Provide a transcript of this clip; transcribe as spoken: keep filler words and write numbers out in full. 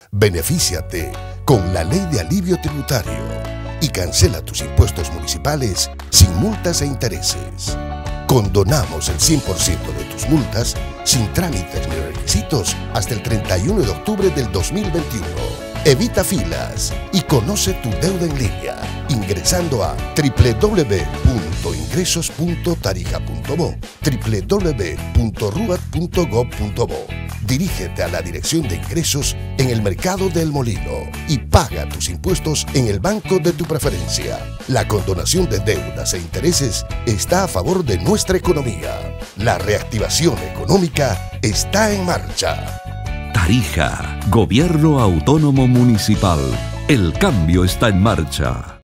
Benefíciate con la Ley de Alivio Tributario y cancela tus impuestos municipales sin multas e intereses. Condonamos el cien por ciento de tus multas sin trámites ni requisitos hasta el treinta y uno de octubre del dos mil veintiuno. Evita filas y conoce tu deuda en línea ingresando a doble u doble u doble u punto ingresos punto tarija punto bo, doble u doble u doble u punto ruat punto gob punto bo. Dirígete a la Dirección de Ingresos en el Mercado del Molino y paga tus impuestos en el banco de tu preferencia. La condonación de deudas e intereses está a favor de nuestra economía. La reactivación económica está en marcha. Tarija, Gobierno Autónomo Municipal. El cambio está en marcha.